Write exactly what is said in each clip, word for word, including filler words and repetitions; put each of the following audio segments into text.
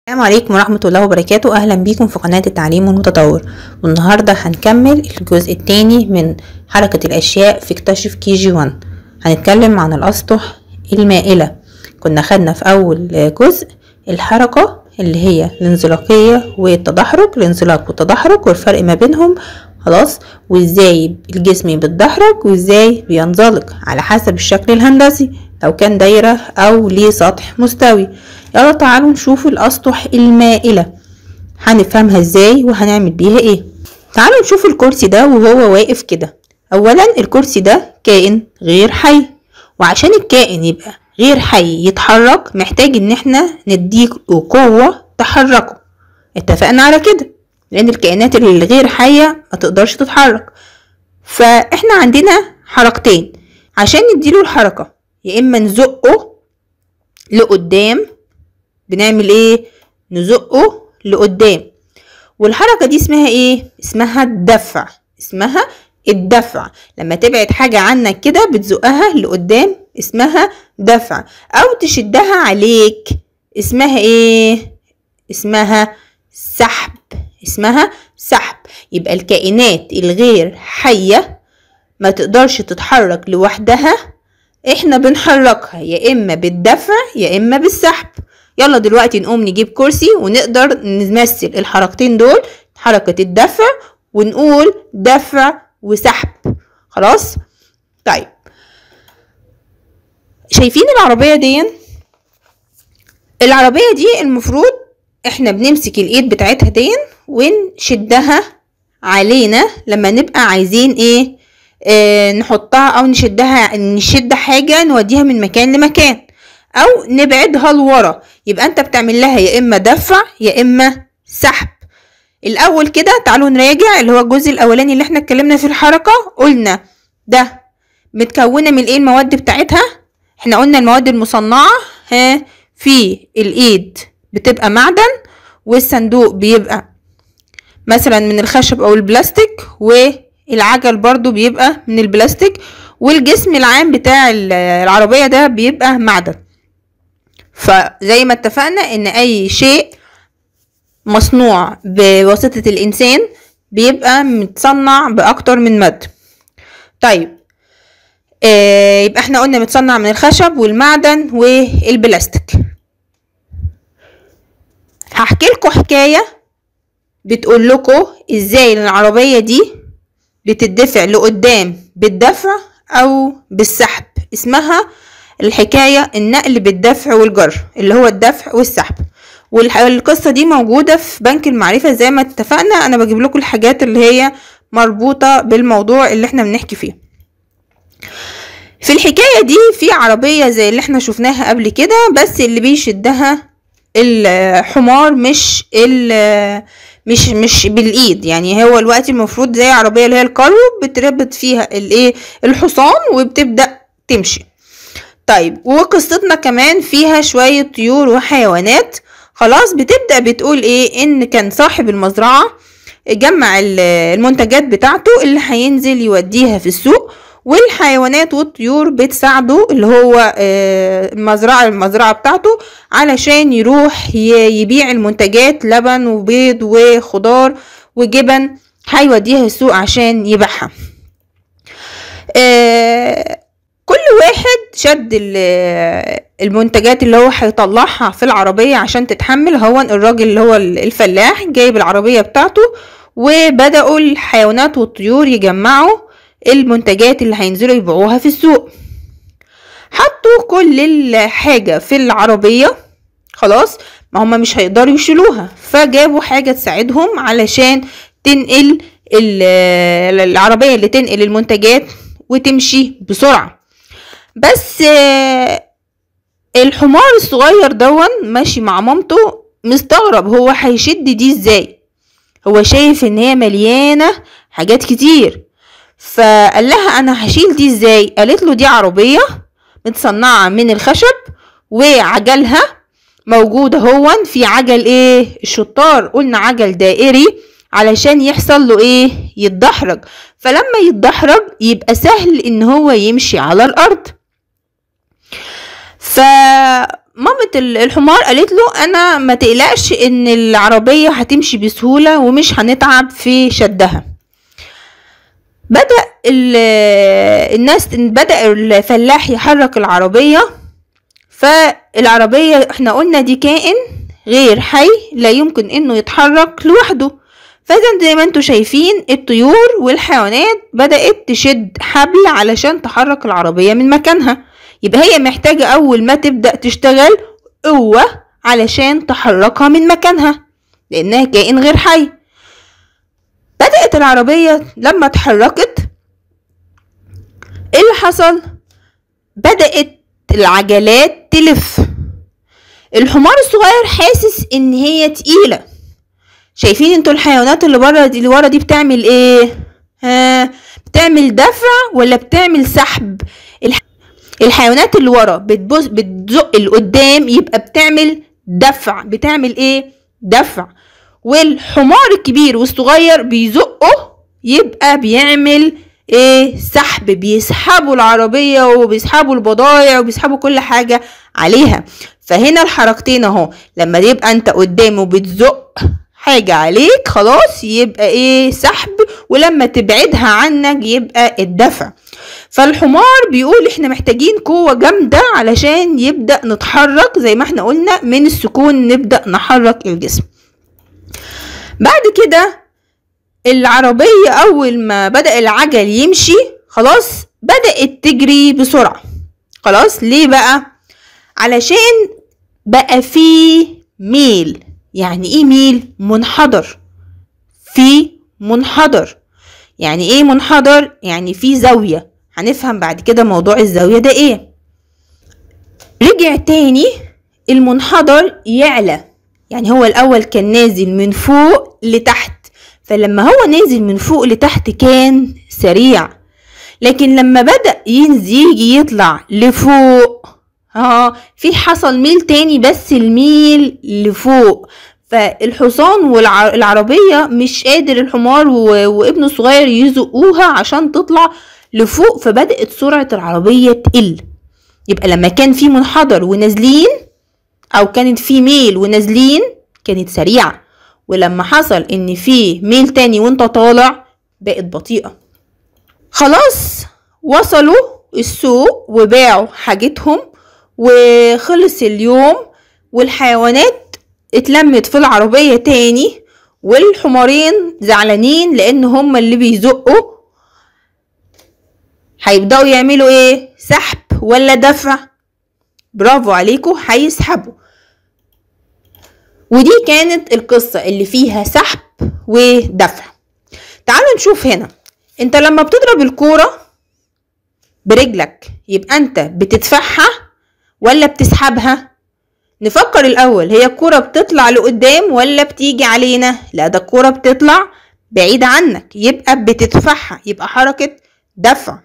السلام عليكم ورحمة الله وبركاته. أهلا بيكم في قناة التعليم المتطور، والنهاردة هنكمل الجزء الثاني من حركة الأشياء في اكتشف كي جي واحد. هنتكلم عن الأسطح المائلة. كنا خدنا في أول جزء الحركة اللي هي الانزلاقية والتدحرج، الانزلاق والتدحرج والفرق ما بينهم، خلاص، وازاي الجسم بيتدحرج وازاي بينزلق على حسب الشكل الهندسي، لو كان دايرة أو ليه سطح مستوي. يلا تعالوا نشوف الأسطح المائلة، هنفهمها ازاي وهنعمل بيها ايه. تعالوا نشوف الكرسي ده وهو واقف كده. اولا الكرسي ده كائن غير حي، وعشان الكائن يبقى غير حي يتحرك محتاج ان احنا نديك قوة تحركه. اتفقنا على كده، لان الكائنات اللي غير حية ما تقدرش تتحرك. فاحنا عندنا حركتين عشان نديله الحركة، يا اما نزقه لقدام، بنعمل ايه؟ نزقه لقدام، والحركة دي اسمها ايه؟ اسمها الدفع. اسمها الدفع. لما تبعد حاجة عنك كده بتزقها لقدام اسمها دفع، او تشدها عليك اسمها ايه؟ اسمها سحب. اسمها سحب. يبقى الكائنات الغير حية ما تقدرش تتحرك لوحدها، احنا بنحركها يا اما بالدفع يا اما بالسحب. يلا دلوقتي نقوم نجيب كرسي ونقدر نمثل الحركتين دول، حركة الدفع ونقول دفع وسحب. خلاص؟ طيب، شايفين العربية دي؟ العربية دي المفروض احنا بنمسك الايد بتاعتها دي ونشدها علينا لما نبقى عايزين ايه؟ اه نحطها او نشدها، نشد حاجة نوديها من مكان لمكان او نبعدها لورا. يبقى انت بتعمل لها يا اما دفع يا اما سحب. الاول كده تعالوا نراجع اللي هو الجزء الاولاني اللي احنا اتكلمنا في الحركة. قلنا ده متكونة من ايه المواد بتاعتها؟ احنا قلنا المواد المصنعة ها في الايد بتبقى معدن، والصندوق بيبقى مثلا من الخشب او البلاستيك، والعجل برضو بيبقى من البلاستيك، والجسم العام بتاع العربية ده بيبقى معدن. فزي ما اتفقنا ان اي شيء مصنوع بواسطة الانسان بيبقى متصنع باكتر من مادة. طيب آه يبقى احنا قلنا متصنع من الخشب والمعدن والبلاستيك. هحكي لكم حكاية بتقول لكم ازاي العربية دي بتدفع لقدام بالدفع او بالسحب. اسمها الحكاية النقل بالدفع والجر، اللي هو الدفع والسحب. والقصة دي موجودة في بنك المعرفة زي ما اتفقنا. انا بجيب لكم الحاجات اللي هي مربوطة بالموضوع اللي احنا بنحكي فيه. في الحكاية دي في عربية زي اللي احنا شفناها قبل كده، بس اللي بيشدها الحمار مش مش مش بالايد. يعني هو الوقت المفروض زي عربية اللي هي الكارو بتربط فيها الايه الحصان وبتبدأ تمشي. طيب، وقصتنا كمان فيها شوية طيور وحيوانات. خلاص، بتبدأ بتقول ايه؟ ان كان صاحب المزرعة جمع المنتجات بتاعته اللي هينزل يوديها في السوق، والحيوانات والطيور بتساعده اللي هو المزرعة المزرعة بتاعته علشان يروح يبيع المنتجات، لبن وبيض وخضار وجبن، هيوديها السوق عشان يبيعها. كل واحد شد المنتجات اللي هو هيطلعها في العربية عشان تتحمل. هو الراجل اللي هو الفلاح جايب العربية بتاعته، وبدأوا الحيوانات والطيور يجمعوا المنتجات اللي هينزلوا يبيعوها في السوق. حطوا كل الحاجة في العربية، خلاص، ما هم مش هيقدروا يشيلوها، فجابوا حاجة تساعدهم علشان تنقل العربية اللي تنقل المنتجات وتمشي بسرعة. بس الحمار الصغير دون ماشي مع مامته مستغرب هو هيشد دي ازاي. هو شايف ان هي مليانة حاجات كتير، فقال لها انا هشيل دي ازاي؟ قالت له دي عربية متصنعة من الخشب وعجلها موجود هون. في عجل ايه؟ الشطار قلنا عجل دائري علشان يحصل له ايه؟ يتدحرج. فلما يتدحرج يبقى سهل ان هو يمشي على الارض. ف مامة الحمار قالت له انا ما تقلقش ان العربية هتمشي بسهولة ومش هنتعب في شدها. بدأ الناس بدأ الفلاح يحرك العربية، فالعربية احنا قلنا دي كائن غير حي لا يمكن انه يتحرك لوحده، فاذا زي ما انتوا شايفين الطيور والحيوانات بدأت تشد حبل علشان تحرك العربية من مكانها. يبقى هي محتاجة اول ما تبدأ تشتغل قوة علشان تحركها من مكانها لانها كائن غير حي. بدأت العربية لما اتحركت ايه اللي حصل؟ بدأت العجلات تلف. الحمار الصغير حاسس ان هي تقيلة. شايفين انتوا الحيوانات اللي بره دي اللي ورا دي بتعمل ايه؟ ها بتعمل دفع ولا بتعمل سحب؟ الح... الحيوانات اللي ورا بتبص بتزق لقدام يبقى بتعمل دفع. بتعمل ايه؟ دفع. والحمار الكبير والصغير بيزقه يبقى بيعمل ايه؟ سحب. بيسحبوا العربية وبيسحبوا البضايع وبيسحبوا كل حاجة عليها. فهنا الحركتين اهو، لما يبقى انت قدام وبتزق حاجة عليك خلاص يبقى ايه؟ سحب، ولما تبعدها عنك يبقى الدفع. فالحمار بيقول احنا محتاجين قوة جامدة علشان يبدأ نتحرك زي ما احنا قلنا من السكون نبدأ نحرك الجسم. بعد كده العربية اول ما بدأ العجل يمشي خلاص بدأت تجري بسرعة. خلاص ليه بقى؟ علشان بقى فيه ميل. يعني ايه ميل؟ منحدر. في منحدر. يعني ايه منحدر؟ يعني في زاوية. هنفهم بعد كده موضوع الزاوية ده ايه. رجع تاني المنحدر يعلى. يعني هو الاول كان نازل من فوق لتحت، فلما هو نازل من فوق لتحت كان سريع، لكن لما بدأ ينزل يجي يطلع لفوق ها في حصل ميل تاني بس الميل لفوق. فالحصان والعربية مش قادر الحمار وابنه الصغير يزقوها عشان تطلع لفوق، فبدأت سرعة العربية تقل. يبقى لما كان في منحدر ونازلين او كانت في ميل ونازلين كانت سريعة، ولما حصل ان في ميل تاني وانت طالع بقت بطيئة. خلاص وصلوا السوق وباعوا حاجتهم وخلص اليوم، والحيوانات اتلمت في العربية تاني، والحمارين زعلانين لان هم اللي بيزقوا. هيبدأوا يعملوا ايه؟ سحب ولا دفع؟ برافو عليكم، هيسحبوا. ودي كانت القصة اللي فيها سحب ودفع. تعالوا نشوف هنا. انت لما بتضرب الكورة برجلك يبقى انت بتدفعها ولا بتسحبها؟ نفكر الاول، هي الكورة بتطلع لقدام ولا بتيجي علينا؟ لا، ده الكورة بتطلع بعيد عنك يبقى بتدفعها، يبقى حركة دفع.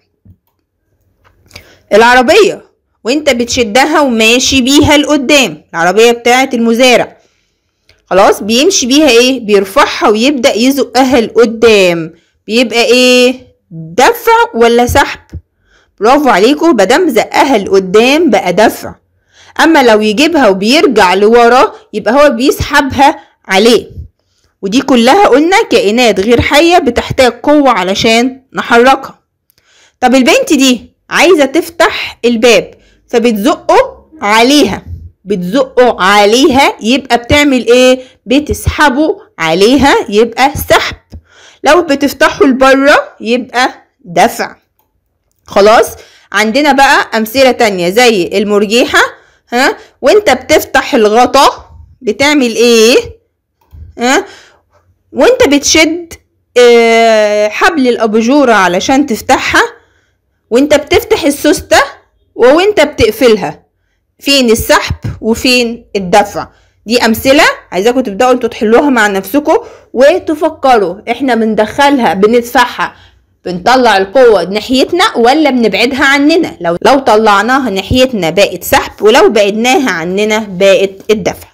العربية وانت بتشدها وماشي بيها لقدام، العربية بتاعة المزارع خلاص بيمشي بيها ايه؟ بيرفعها ويبدأ يزقها لقدام، بيبقى ايه؟ دفع ولا سحب؟ برافو عليكم، مادام زقها لقدام بقى دفع. اما لو يجيبها وبيرجع لورا يبقى هو بيسحبها عليه. ودي كلها قلنا كائنات غير حية بتحتاج قوة علشان نحركها. طب البنت دي عايزة تفتح الباب فبتزقه عليها، بتزقه عليها يبقى بتعمل ايه؟ بتسحبه عليها يبقى سحب. لو بتفتحه لبره يبقى دفع. خلاص عندنا بقى امثلة تانية زي المرجيحة. ها وانت بتفتح الغطا بتعمل ايه؟ ها وانت بتشد اه حبل الاباجورة علشان تفتحها، وانت بتفتح السوستة وانت بتقفلها، فين السحب وفين الدفع؟ دي امثلة عايزاكم تبدأوا انتوا تحلوها مع نفسكم وتفكروا احنا بندخلها بندفعها بنطلع القوة ناحيتنا ولا بنبعدها عننا. لو لو طلعناها ناحيتنا بقت سحب، ولو بعدناها عننا بقت الدفع.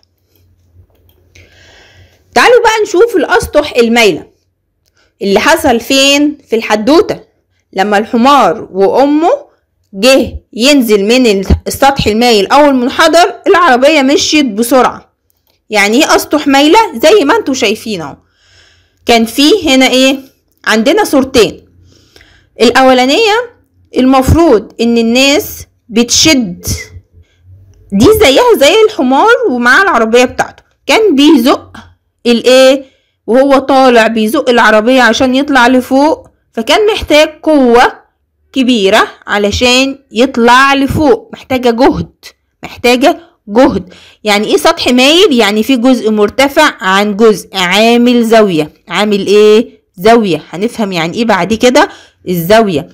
تعالوا بقى نشوف الاسطح المايلة اللي حصل فين في الحدوتة. لما الحمار وامه جه ينزل من السطح المايل او المنحدر، العربية مشيت بسرعة. يعني ايه اسطح مايلة؟ زي ما انتوا شايفين اهو. كان فيه هنا ايه؟ عندنا صورتين. الاولانية المفروض ان الناس بتشد، دي زيها زي الحمار ومعاه العربية بتاعته، كان بيزق الايه وهو طالع، بيزق العربية عشان يطلع لفوق، فكان محتاج قوة كبيرة علشان يطلع لفوق، محتاجة جهد، محتاجة جهد. يعني ايه سطح مايل؟ يعني في جزء مرتفع عن جزء، عامل زاوية. عامل ايه؟ زاوية. هنفهم يعني ايه بعد كده الزاوية.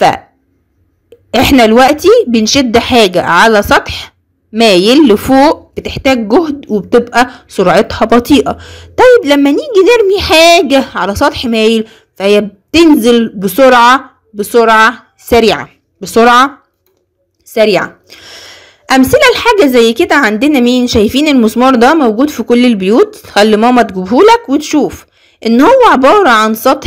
فاحنا دلوقتي بنشد حاجة على سطح مايل لفوق، بتحتاج جهد وبتبقى سرعتها بطيئة. طيب لما نيجي نرمي حاجة على سطح مايل فهي بتنزل بسرعة بسرعة سريعة بسرعة سريعة. أمثلة لحاجة زي كده عندنا مين؟ شايفين المسمار ده موجود في كل البيوت، خلي ماما تجيبهولك وتشوف ان هو عبارة عن سطح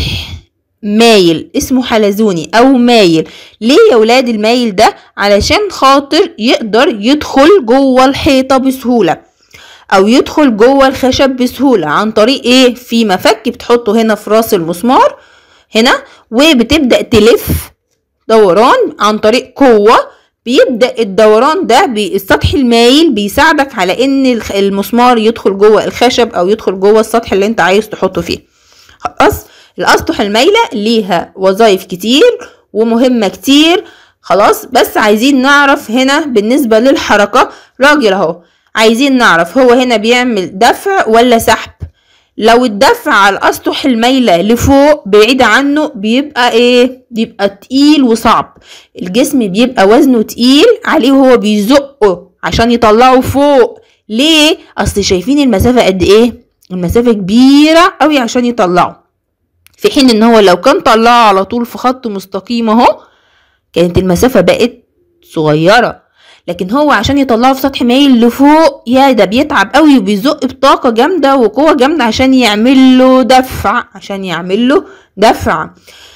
مايل اسمه حلزوني او مايل. ليه يا ولاد المايل ده؟ علشان خاطر يقدر يدخل جوه الحيطة بسهولة او يدخل جوه الخشب بسهولة. عن طريق ايه؟ في مفك بتحطه هنا في راس المسمار هنا، وبتبدأ تلف دوران عن طريق قوة. بيبدأ الدوران ده بالسطح المايل بيساعدك على ان المسمار يدخل جوه الخشب او يدخل جوه السطح اللي انت عايز تحطه فيه. خلاص، الاسطح المايلة ليها وظائف كتير ومهمة كتير. خلاص، بس عايزين نعرف هنا بالنسبة للحركة. راجل اهو، عايزين نعرف هو هنا بيعمل دفع ولا سحب. لو الدفع على الاسطح المايلة لفوق بعيد عنه بيبقى ايه؟ بيبقى تقيل وصعب. الجسم بيبقى وزنه تقيل عليه وهو بيزقه عشان يطلعه فوق. ليه؟ اصل شايفين المسافة قد ايه؟ المسافة كبيرة قوي عشان يطلعه، في حين ان هو لو كان طلعه على طول في خط مستقيم اهو كانت المسافة بقت صغيرة. لكن هو عشان يطلعه في سطح مايل لفوق، يا ده بيتعب قوي وبيزق بطاقة جامدة وقوة جامدة عشان يعمل له دفع عشان يعمل له دفع.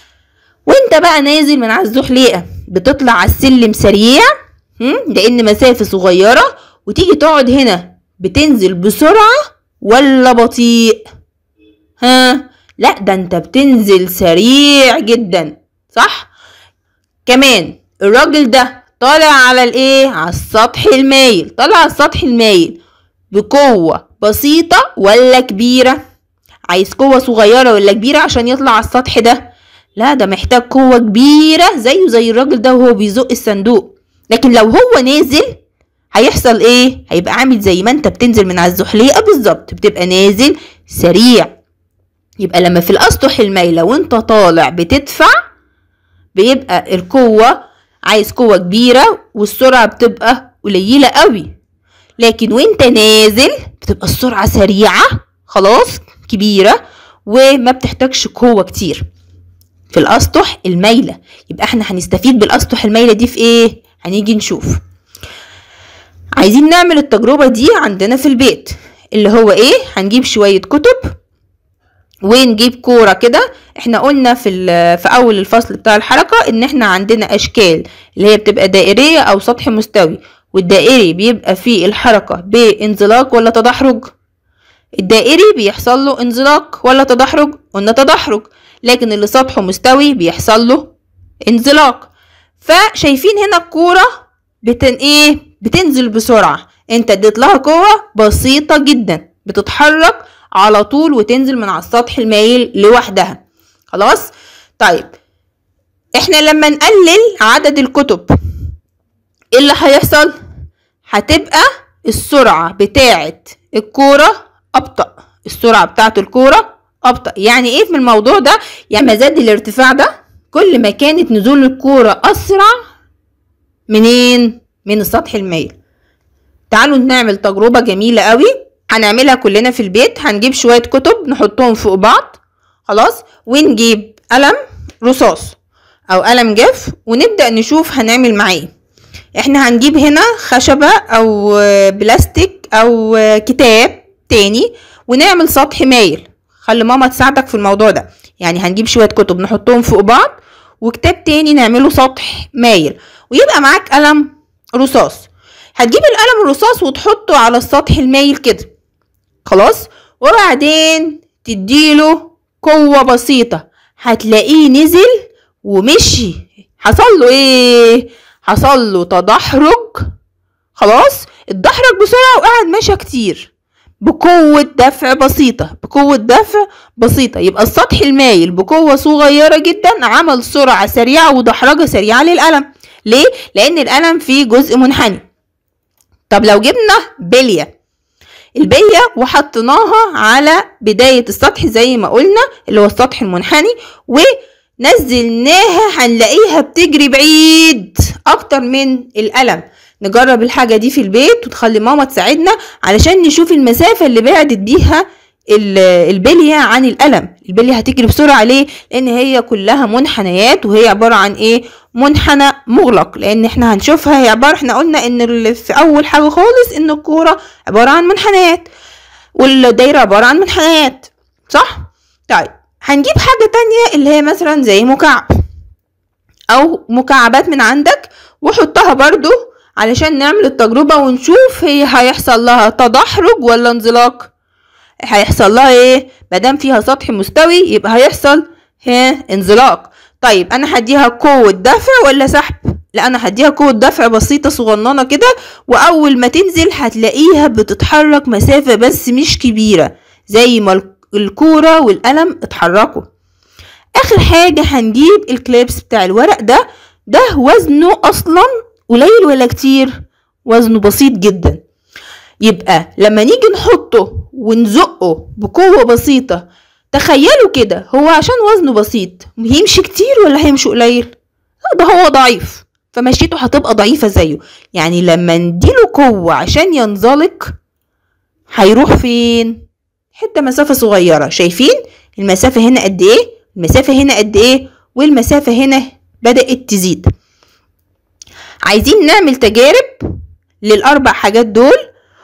وانت بقى نازل من على الزحليقة بتطلع على السلم سريع لان مسافة صغيرة، وتيجي تقعد هنا بتنزل بسرعة ولا بطيء؟ ها؟ لا، ده انت بتنزل سريع جدا، صح؟ كمان الراجل ده طالع على الايه؟ على السطح المايل. طالع على السطح المايل بقوة بسيطة ولا كبيرة؟ عايز قوة صغيرة ولا كبيرة عشان يطلع على السطح ده؟ لا، ده محتاج قوة كبيرة زيه زي الراجل ده وهو بيزق الصندوق. لكن لو هو نازل هيحصل ايه؟ هيبقى عامل زي ما انت بتنزل من على الزحليقة بالظبط، بتبقى نازل سريع. يبقى لما في الاسطح المايلة وانت طالع بتدفع بيبقى القوة عايز قوة كبيرة والسرعة بتبقى قليلة قوي. لكن وانت نازل بتبقى السرعة سريعة خلاص كبيرة وما بتحتاجش قوة كتير في الاسطح المايلة. يبقى احنا هنستفيد بالاسطح المايلة دي في ايه؟ هنيجي نشوف. عايزين نعمل التجربة دي عندنا في البيت، اللي هو ايه؟ هنجيب شوية كتب ونجيب كورة كده. احنا قلنا في في اول الفصل بتاع الحركة ان احنا عندنا اشكال اللي هي بتبقى دائرية او سطح مستوي، والدائري بيبقى فيه الحركة بانزلاق ولا تدحرج. الدائري بيحصل له انزلاق ولا تدحرج؟ قلنا تدحرج. لكن اللي سطحه مستوي بيحصل له انزلاق. فشايفين هنا الكورة بتن ايه؟ بتنزل بسرعة. انت اديت لها قوة بسيطة جدا، بتتحرك على طول وتنزل من على السطح المايل لوحدها. خلاص؟ طيب احنا لما نقلل عدد الكتب ايه اللي هيحصل؟ هتبقى السرعة بتاعة الكورة ابطأ. السرعة بتاعة الكورة ابطأ. يعني ايه في الموضوع ده؟ يعني ما زاد الارتفاع ده كل ما كانت نزول الكورة اسرع منين؟ من السطح المايل. تعالوا نعمل تجربة جميلة قوي هنعملها كلنا في البيت. هنجيب شوية كتب نحطهم فوق بعض خلاص، ونجيب قلم رصاص او قلم جاف ونبدأ نشوف هنعمل معاه ايه. احنا هنجيب هنا خشبة او بلاستيك او كتاب تاني ونعمل سطح مايل. خلي ماما تساعدك في الموضوع ده. يعني هنجيب شوية كتب نحطهم فوق بعض وكتاب تاني نعمله سطح مايل، ويبقى معاك قلم رصاص. هتجيب القلم الرصاص وتحطه على السطح المايل كده خلاص، وبعدين تديله قوة بسيطة هتلاقيه نزل ومشي. حصل له ايه؟ حصل له تدحرج خلاص، اتدحرج بسرعة وقعد مشى كتير بقوة دفع بسيطة، بقوة دفع بسيطة. يبقى السطح المايل بقوة صغيرة جدا عمل سرعة سريعة ودحرجة سريعة للقلم. ليه؟ لأن القلم فيه جزء منحني. طب لو جبنا بلية، البلية وحطيناها على بداية السطح زي ما قلنا اللي هو السطح المنحني، ونزلناها هنلاقيها بتجري بعيد أكتر من القلم. نجرب الحاجة دي في البيت وتخلي ماما تساعدنا علشان نشوف المسافة اللي بعدت بيها البلية عن القلم. البلية هتجري بسرعة ليه؟ لأن هي كلها منحنيات، وهي عبارة عن ايه؟ منحنى مغلق. لأن احنا هنشوفها هي عبارة، احنا قلنا ان اللي في أول حاجة خالص ان الكورة عبارة عن منحنيات والدايرة عبارة عن منحنيات، صح؟ طيب هنجيب حاجة تانية اللي هي مثلا زي مكعب أو مكعبات من عندك وحطها برضو علشان نعمل التجربة ونشوف هي هيحصل لها تدحرج ولا انزلاق. هيحصل لها ايه؟ مادام فيها سطح مستوي يبقى هيحصل ها انزلاق. طيب انا هديها قوة دفع ولا سحب؟ لا، انا هديها قوة دفع بسيطة صغننة كده، واول ما تنزل هتلاقيها بتتحرك مسافة بس مش كبيرة زي ما الكورة والقلم اتحركوا. اخر حاجة هنجيب الكليبس بتاع الورق ده. ده وزنه اصلا قليل ولا كتير؟ وزنه بسيط جدا. يبقى لما نيجي نحطه ونزقه بقوة بسيطة، تخيلوا كده هو عشان وزنه بسيط هيمشي كتير ولا هيمشي قليل؟ لا، ده هو ضعيف فمشيته هتبقى ضعيفة زيه. يعني لما نديله قوة عشان ينزلق هيروح فين؟ حتة مسافة صغيرة. شايفين المسافة هنا قد ايه؟ المسافة هنا قد ايه؟ والمسافة هنا بدأت تزيد. عايزين نعمل تجارب للأربع حاجات دول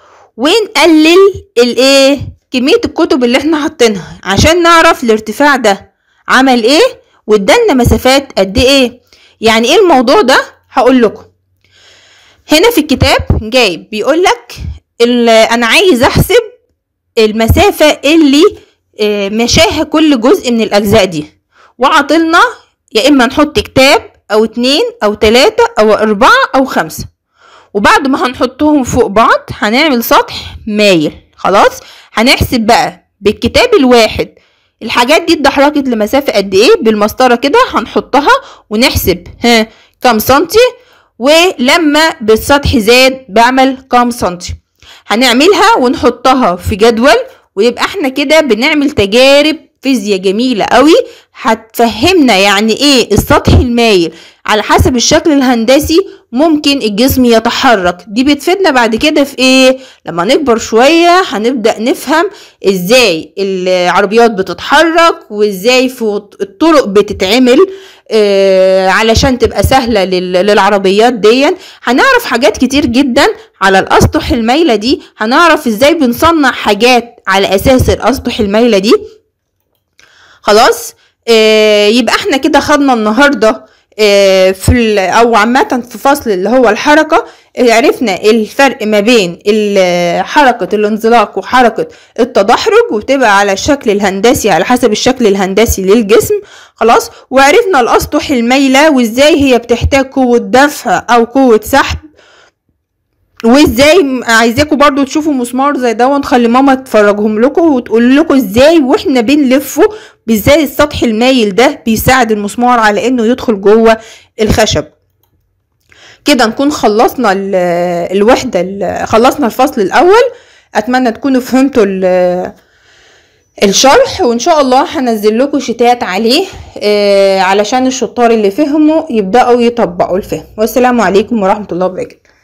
ونقلل الايه؟ كمية الكتب اللي احنا حاطينها عشان نعرف الارتفاع ده عمل ايه وادالنا مسافات قد ايه. يعني ايه الموضوع ده؟ هقول لكم. هنا في الكتاب جايب بيقولك انا عايز احسب المسافة اللي مشاها كل جزء من الاجزاء دي، وعطلنا يا اما نحط كتاب او اتنين او تلاتة او اربعة او خمسة، وبعد ما هنحطهم فوق بعض هنعمل سطح مايل. خلاص هنحسب بقى بالكتاب الواحد الحاجات دي اتدحرجت لمسافة قد ايه بالمسطرة كده، هنحطها ونحسب ها كام سنتي، ولما بالسطح زاد بعمل كام سنتي. هنعملها ونحطها في جدول، ويبقى احنا كده بنعمل تجارب فيزياء جميلة قوي هتفهمنا يعني ايه السطح المايل. على حسب الشكل الهندسي ممكن الجسم يتحرك. دي بتفيدنا بعد كده في ايه؟ لما نكبر شوية هنبدأ نفهم ازاي العربيات بتتحرك وازاي في الطرق بتتعمل آه علشان تبقى سهلة للعربيات دي. هنعرف حاجات كتير جدا على الأسطح المايلة دي، هنعرف ازاي بنصنع حاجات على أساس الأسطح المايلة دي. خلاص آه يبقى احنا كده خدنا النهارده آه في او عامه في فصل اللي هو الحركه، آه عرفنا الفرق ما بين حركه الانزلاق وحركه التدحرج، وبتبقى على الشكل الهندسي على حسب الشكل الهندسي للجسم. خلاص وعرفنا الاسطح المايله وازاي هي بتحتاج قوه دفع او قوه سحب، وازاي عايزاكم برضو تشوفوا مسمار زي ده ونخلي ماما تفرجهم لكم وتقول لكم ازاي واحنا بنلفه ازاي السطح المايل ده بيساعد المسمار على انه يدخل جوه الخشب. كده نكون خلصنا الوحدة، خلصنا الفصل الاول. اتمنى تكونوا فهمتوا الشرح، وان شاء الله هنزل لكم شتات عليه علشان الشطار اللي فهموا يبدأوا يطبقوا الفهم. والسلام عليكم ورحمة الله وبركاته.